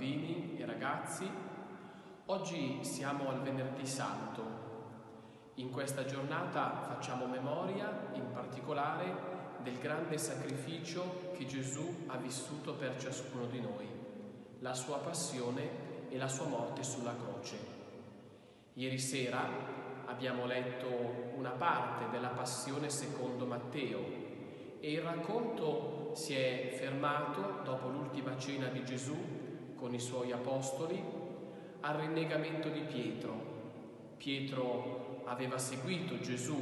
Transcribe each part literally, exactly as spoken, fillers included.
bambini e ragazzi. Oggi siamo al Venerdì Santo. In questa giornata facciamo memoria, in particolare, del grande sacrificio che Gesù ha vissuto per ciascuno di noi, la sua passione e la sua morte sulla croce. Ieri sera abbiamo letto una parte della Passione secondo Matteo e il racconto si è fermato dopo l'ultima cena di Gesù con i suoi apostoli al rinnegamento di Pietro. Pietro aveva seguito Gesù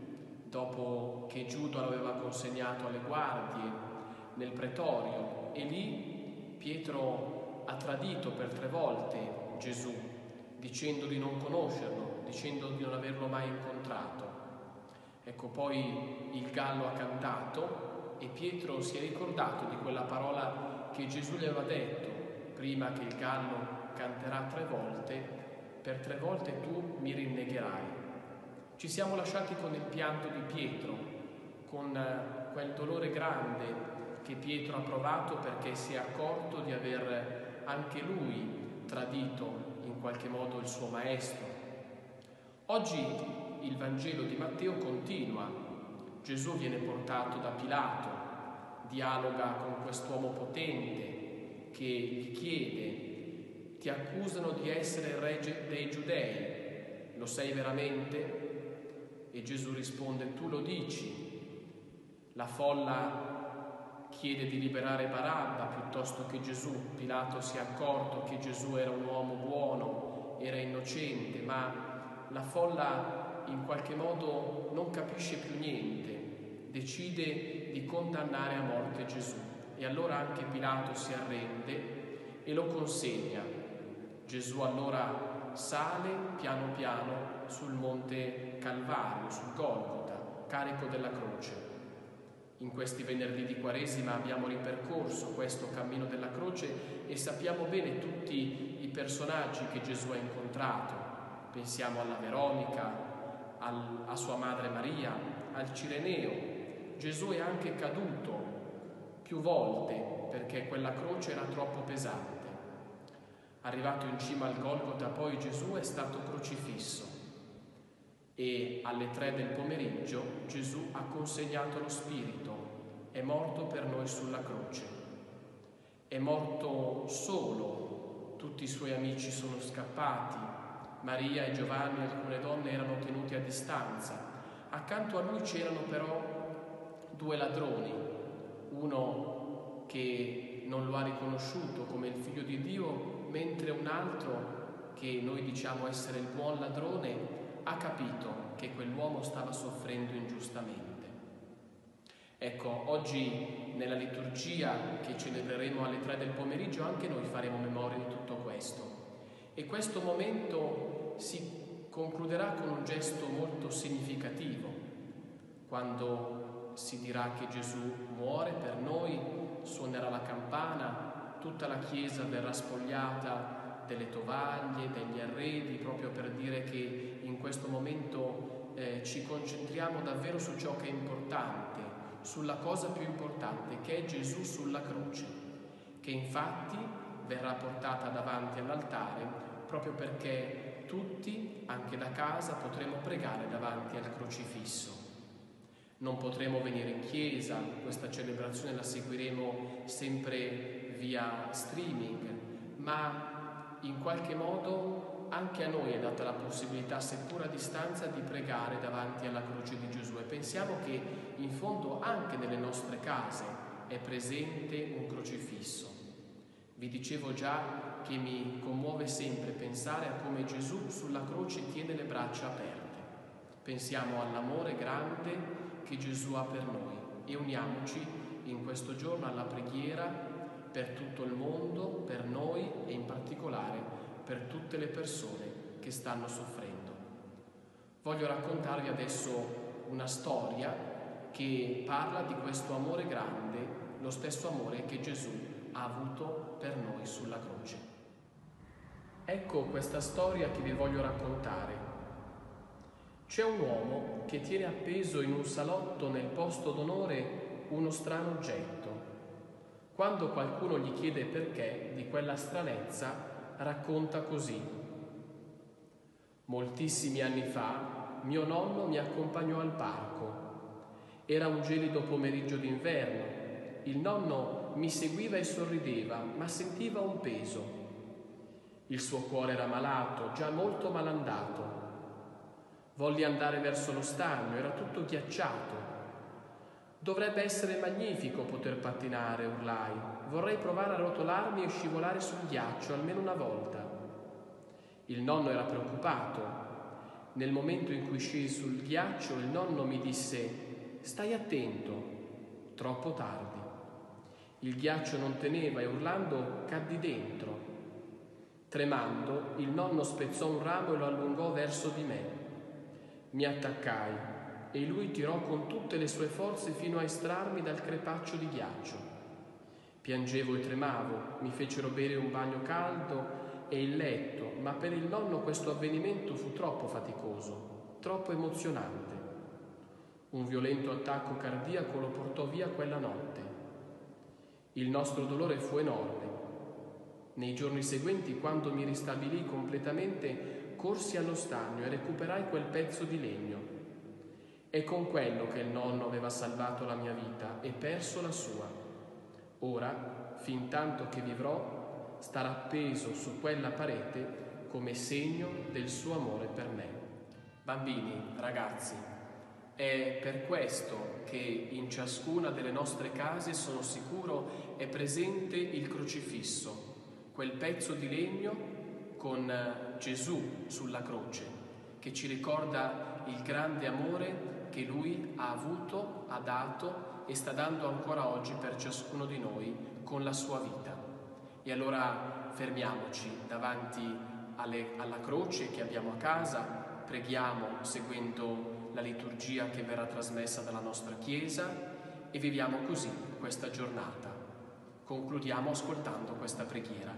dopo che Giuda l'aveva consegnato alle guardie nel pretorio e lì Pietro ha tradito per tre volte Gesù, dicendo di non conoscerlo, dicendo di non averlo mai incontrato. Ecco, poi il gallo ha cantato e Pietro si è ricordato di quella parola che Gesù gli aveva detto: prima che il gallo canterà tre volte, per tre volte tu mi rinnegherai. Ci siamo lasciati con il pianto di Pietro, con quel dolore grande che Pietro ha provato perché si è accorto di aver anche lui tradito in qualche modo il suo maestro. Oggi il Vangelo di Matteo continua. Gesù viene portato da Pilato, dialoga con quest'uomo potente che gli chiede: ti accusano di essere il re dei Giudei, lo sei veramente? E Gesù risponde: tu lo dici. La folla chiede di liberare Barabba piuttosto che Gesù. Pilato si è accorto che Gesù era un uomo buono, era innocente, ma la folla in qualche modo non capisce più niente, decide di condannare a morte Gesù. E allora anche Pilato si arrende e lo consegna. Gesù allora sale piano piano sul monte Calvario, sul Golgota, carico della croce. In questi venerdì di Quaresima abbiamo ripercorso questo cammino della croce e sappiamo bene tutti i personaggi che Gesù ha incontrato. Pensiamo alla Veronica, al, a sua madre Maria, al Cireneo. Gesù è anche caduto più volte perché quella croce era troppo pesante. Arrivato in cima al Golgota, poi Gesù è stato crocifisso e alle tre del pomeriggio Gesù ha consegnato lo Spirito, è morto per noi sulla croce. È morto solo, tutti i suoi amici sono scappati, Maria e Giovanni e alcune donne erano tenuti a distanza. Accanto a lui c'erano però due ladroni, uno che non lo ha riconosciuto come il figlio di Dio, mentre un altro, che noi diciamo essere il buon ladrone, ha capito che quell'uomo stava soffrendo ingiustamente. Ecco, oggi nella liturgia che celebreremo alle tre del pomeriggio anche noi faremo memoria di tutto questo. E questo momento si concluderà con un gesto molto significativo, quando si dirà che Gesù muore per noi, suonerà la campana, tutta la chiesa verrà spogliata delle tovaglie, degli arredi, proprio per dire che in questo momento eh, ci concentriamo davvero su ciò che è importante, sulla cosa più importante, che è Gesù sulla croce, che infatti verrà portata davanti all'altare proprio perché tutti, anche da casa, potremo pregare davanti al crocifisso. Non potremo venire in chiesa, questa celebrazione la seguiremo sempre via streaming, ma in qualche modo anche a noi è data la possibilità, seppur a distanza, di pregare davanti alla croce di Gesù. E pensiamo che in fondo anche nelle nostre case è presente un crocifisso. Vi dicevo già che mi commuove sempre pensare a come Gesù sulla croce tiene le braccia aperte. Pensiamo all'amore grande che Gesù ha per noi e uniamoci in questo giorno alla preghiera per tutto il mondo, per noi e in particolare per tutte le persone che stanno soffrendo. Voglio raccontarvi adesso una storia che parla di questo amore grande, lo stesso amore che Gesù ha avuto per noi sulla croce. Ecco questa storia che vi voglio raccontare. C'è un uomo che tiene appeso in un salotto nel posto d'onore uno strano oggetto. Quando qualcuno gli chiede perché di quella stranezza, racconta così: moltissimi anni fa mio nonno mi accompagnò al parco. Era un gelido pomeriggio d'inverno. Il nonno mi seguiva e sorrideva, ma sentiva un peso. Il suo cuore era malato, già molto malandato. Volli andare verso lo stagno, era tutto ghiacciato. Dovrebbe essere magnifico poter pattinare, urlai. Vorrei provare a rotolarmi e scivolare sul ghiaccio almeno una volta. Il nonno era preoccupato. Nel momento in cui scesi sul ghiaccio, il nonno mi disse: stai attento, troppo tardi. Il ghiaccio non teneva e urlando caddi dentro. Tremando, il nonno spezzò un ramo e lo allungò verso di me. Mi attaccai e lui tirò con tutte le sue forze fino a estrarmi dal crepaccio di ghiaccio. Piangevo e tremavo, mi fecero bere un bagno caldo e il letto, ma per il nonno questo avvenimento fu troppo faticoso, troppo emozionante. Un violento attacco cardiaco lo portò via quella notte. Il nostro dolore fu enorme. Nei giorni seguenti, quando mi ristabilì completamente, corsi allo stagno e recuperai quel pezzo di legno. È con quello che il nonno aveva salvato la mia vita e perso la sua. Ora, fin tanto che vivrò, starà appeso su quella parete come segno del suo amore per me. Bambini, ragazzi, è per questo che in ciascuna delle nostre case, sono sicuro, è presente il crocifisso, quel pezzo di legno con Gesù sulla croce, che ci ricorda il grande amore che Lui ha avuto, ha dato e sta dando ancora oggi per ciascuno di noi con la sua vita. E allora fermiamoci davanti alle, alla croce che abbiamo a casa, preghiamo seguendo la liturgia che verrà trasmessa dalla nostra Chiesa e viviamo così questa giornata. Concludiamo ascoltando questa preghiera.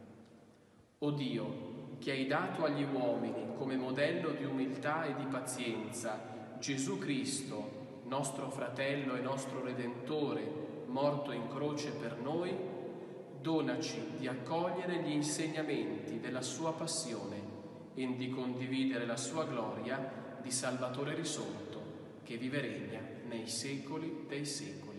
O Dio, che hai dato agli uomini come modello di umiltà e di pazienza Gesù Cristo, nostro fratello e nostro Redentore, morto in croce per noi, donaci di accogliere gli insegnamenti della sua passione e di condividere la sua gloria di Salvatore risorto, che vive e regna nei secoli dei secoli.